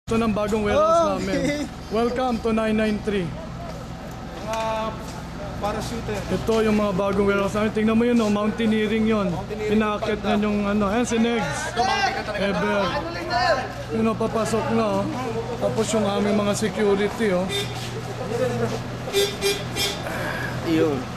Ito ng bagong warehouse namin. Welcome to 993. Mga parachute. Ito yung mga bagong warehouse namin. Tingnan mo yun, no? Mountaineering yun. Pinakit na yung ano. Ayan si Negs. Ever. Yun o, papasok na. Oh. Tapos yung aming mga security. Oh. Yun.